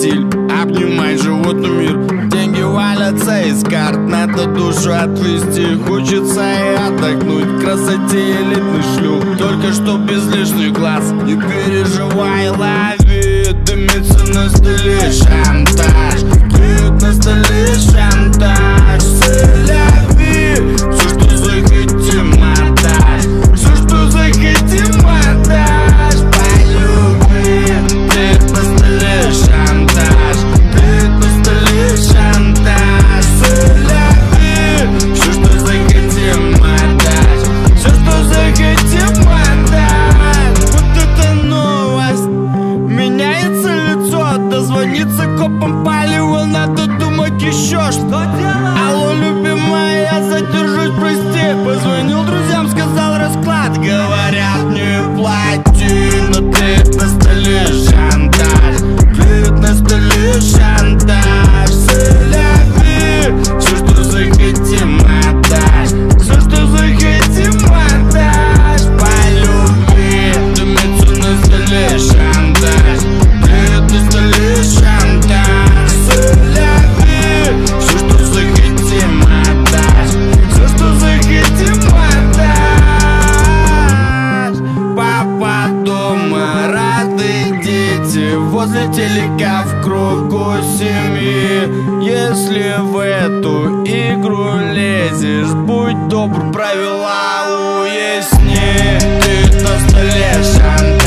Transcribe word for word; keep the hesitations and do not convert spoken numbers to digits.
стиль, обнимай животный мир. Деньги валятся из карт, надо душу отвести. Хочется и отдохнуть, красоте элитный шлюх, только что без лишних глаз. Не переживай, лови, дымится на столе шантаж. Клюет на столе шантаж. Селяви, все, что захотим, отдашь. Все, что захотим, отдашь. Полюби, клюет на столе шантаж. Клюет на столе шантаж. Селяви, все, что захотим, отдашь. Все, что захотим, отдашь. Вот это новость, меняется лицо. Дозвониться копам палево, надо думать еще что. Алло, любимая, я задержусь, прости. Позвонил друзьям, сказал расклад. Говорят, не плати, но клеит на столе шантаж. Клеит на столе шантаж. Селяви, все, что захотим, отдашь. Все, что захотим, отдашь. Полюби, дымится на столе шантаж. Клеит на столе шантаж. Селяви, все, что захотим, отдашь. Все, что захотим, отдашь. Папа дома, рады дети, возле телека в кругу семьи. Если в эту игру лезешь, будь добр, правила уясни. Ты на столе шантаж.